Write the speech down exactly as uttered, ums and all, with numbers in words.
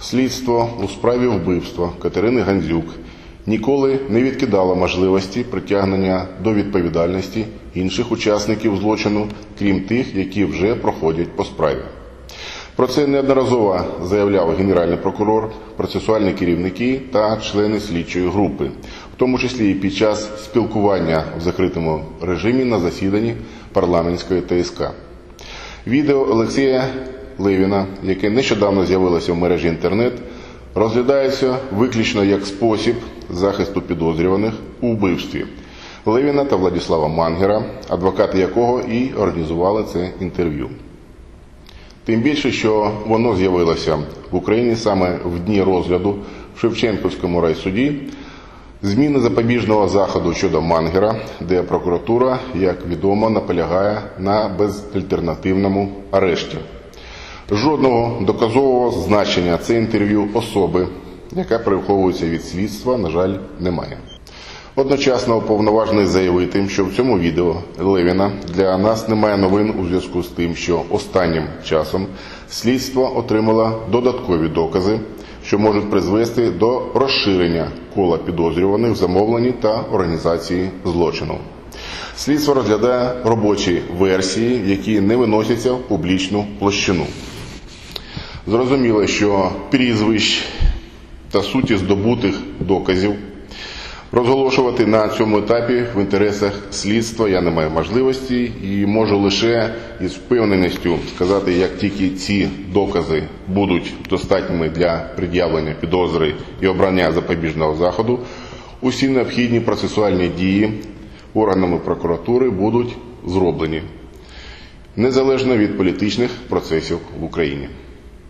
Слідство у справі вбивства Катерини Гандзюк ніколи не відкидало можливості притягнення до відповідальності інших учасників злочину, крім тих, які вже проходять по справі. Про це неодноразово заявляв Генеральний прокурор, процесуальні керівники та члени слідчої групи, в тому числі і під час спілкування в закритому режимі на засіданні парламентської ТСК. Відео Олексія Левіна, яке нещодавно з'явилося в мережі інтернет, розглядається виключно як спосіб захисту підозрюваних у вбивстві Левіна та Владислава Мангера, адвокати якого і організували це інтерв'ю. Тим більше, що воно з'явилося в Україні саме в дні розгляду в Шевченківському райсуді зміни запобіжного заходу щодо Мангера, де прокуратура, як відомо, наполягає на безальтернативному арешті. Жодного доказового значення це інтерв'ю особи, яка переховується від слідства, на жаль, немає. Одночасно уповноважений заявити, що в цьому відео Левіна для нас немає новин у зв'язку з тим, що останнім часом слідство отримало додаткові докази, що можуть призвести до розширення кола підозрюваних в замовленні та організації злочину. Слідство розглядає робочі версії, які не виносяться в публічну площину. Зрозуміло, що прізвищ та суті здобутих доказів розголошувати на цьому етапі в інтересах слідства я не маю можливості і можу лише із впевненістю сказати, як тільки ці докази будуть достатніми для пред'явлення підозри і обрання запобіжного заходу, усі необхідні процесуальні дії органами прокуратури будуть зроблені, незалежно від політичних процесів в Україні.